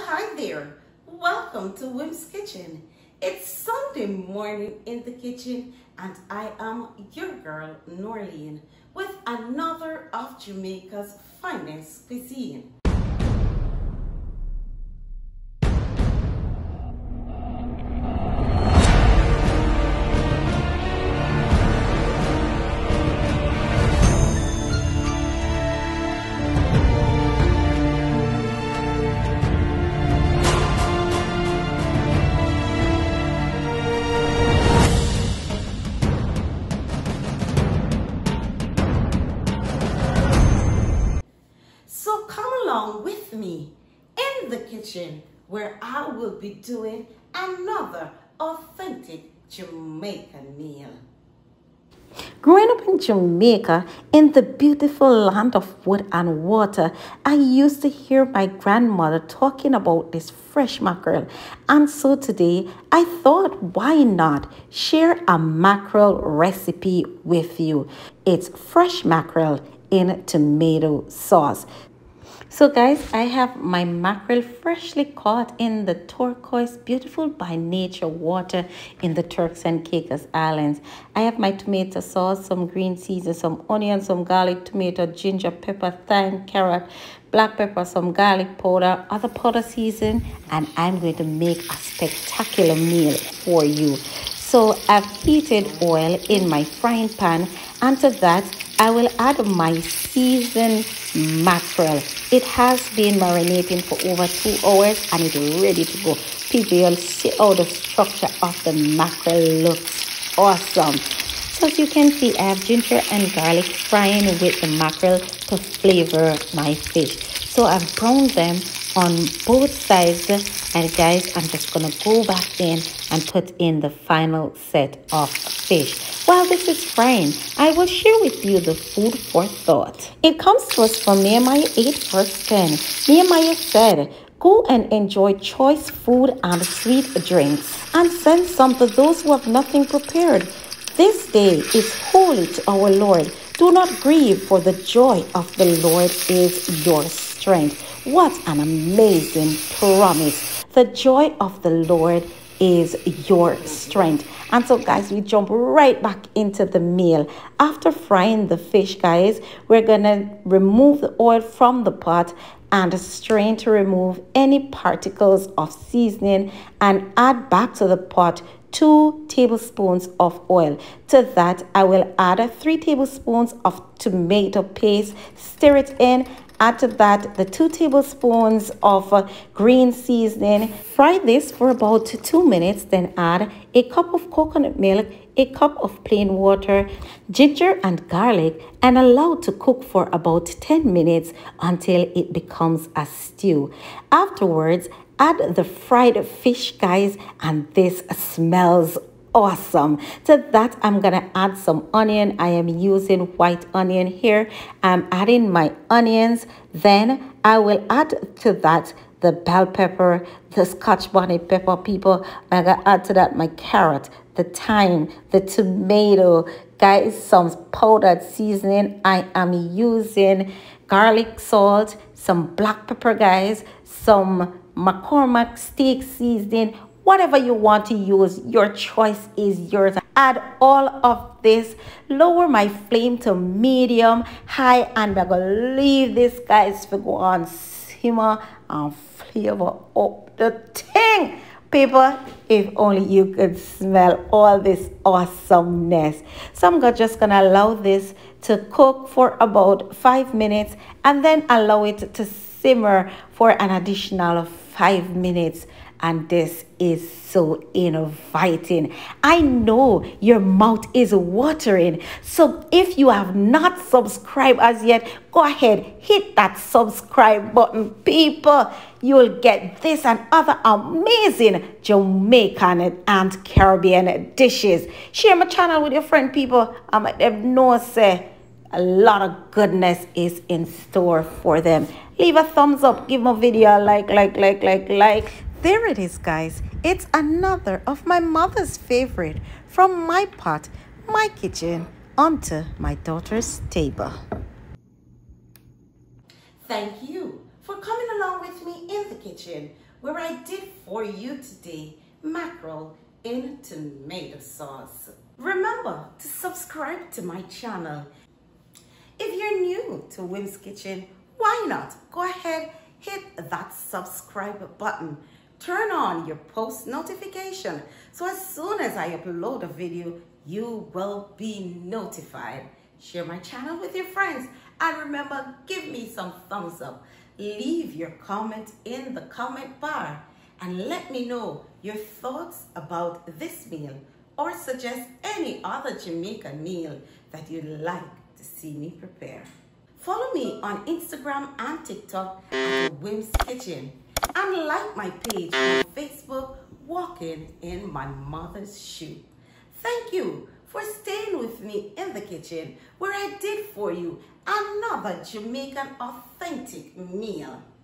hi there. Welcome to Wim's Kitchen. It's Sunday morning in the kitchen and I am your girl Norleen with another of Jamaica's finest cuisine. So come along with me in the kitchen where I will be doing another authentic Jamaican meal. Growing up in Jamaica, in the beautiful land of wood and water, I used to hear my grandmother talking about this fresh mackerel. And so today, I thought, why not share a mackerel recipe with you? It's fresh mackerel in tomato sauce. So guys, I have my mackerel freshly caught in the turquoise, beautiful by nature water in the Turks and Caicos Islands. I have my tomato sauce, some green seasoning, some onion, some garlic, tomato, ginger, pepper, thyme, carrot, black pepper, some garlic powder, other powder season, and I'm going to make a spectacular meal for you. So I've heated oil in my frying pan, and to that I will add my seasoned mackerel. It has been marinating for over 2 hours and it's ready to go. People, you'll see how the structure of the mackerel looks awesome. So as you can see, I have ginger and garlic frying with the mackerel to flavor my fish. So I've browned them on both sides, and guys, I'm just gonna go back in and put in the final set of fish. While this is frying, I will share with you the food for thought. It comes to us from Nehemiah 8 verse 10. Nehemiah said, "Go and enjoy choice food and sweet drinks, and send some to those who have nothing prepared. This day is holy to our Lord. Do not grieve, for the joy of the Lord is your strength." What an amazing promise. The joy of the Lord is your strength. And so guys, we jump right back into the meal. After frying the fish, guys, we're gonna remove the oil from the pot and strain to remove any particles of seasoning and add back to the pot 2 tablespoons of oil. To that, I will add 3 tablespoons of tomato paste, stir it in. Add to that the 2 tablespoons of green seasoning. Fry this for about 2 minutes. Then add a cup of coconut milk, a cup of plain water, ginger and garlic, and allow to cook for about 10 minutes until it becomes a stew. Afterwards, add the fried fish, guys, and this smells awesome. To that, I'm gonna add some onion. I am using white onion here. I'm adding my onions. Then I will add to that the bell pepper, the scotch bonnet pepper, people. I'm gonna add to that my carrot, the thyme, the tomato, guys, some powdered seasoning. I am using garlic salt, some black pepper, guys, some McCormick steak seasoning. Whatever you want to use, your choice is yours. Add all of this, lower my flame to medium high, and I'm gonna leave this, guys, to go on simmer and flavor up the thing. People, if only you could smell all this awesomeness. So I'm just gonna allow this to cook for about 5 minutes and then allow it to simmer for an additional 5 minutes. And this is so inviting. I know your mouth is watering. So if you have not subscribed as yet, go ahead, hit that subscribe button. People, you'll get this and other amazing Jamaican and Caribbean dishes. Share my channel with your friend, people. I'm let them know, say, a lot of goodness is in store for them. Leave a thumbs up, give my video a like. There it is, guys. It's another of my mother's favorite, from my pot, my kitchen, onto my daughter's table. Thank you for coming along with me in the kitchen where I did for you today mackerel in tomato sauce. Remember to subscribe to my channel. If you're new to Wim's Kitchen, why not go ahead, hit that subscribe button. Turn on your post notification so as soon as I upload a video, you will be notified. Share my channel with your friends and remember, give me some thumbs up. Leave your comment in the comment bar and let me know your thoughts about this meal or suggest any other Jamaican meal that you'd like to see me prepare. Follow me on Instagram and TikTok at Wim's Kitchen and like my page on Facebook, Walking in My Mother's Shoe. Thank you for staying with me in the kitchen where I did for you another Jamaican authentic meal.